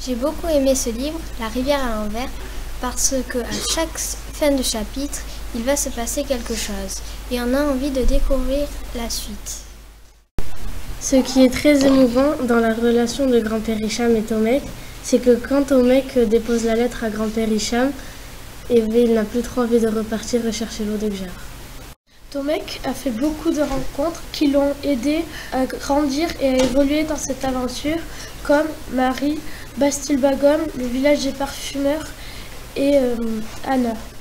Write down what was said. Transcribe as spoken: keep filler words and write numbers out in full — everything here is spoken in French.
J'ai beaucoup aimé ce livre, La rivière à l'envers, parce que à chaque fin de chapitre, il va se passer quelque chose et on a envie de découvrir la suite. Ce qui est très émouvant dans la relation de grand-père Hicham et Tomek, c'est que quand Tomek dépose la lettre à grand-père Hicham, eh bien, il n'a plus trop envie de repartir rechercher l'eau de Gjar. Tomek a fait beaucoup de rencontres qui l'ont aidé à grandir et à évoluer dans cette aventure, comme Marie, Bastil-Bagom, le village des parfumeurs et euh, Anna.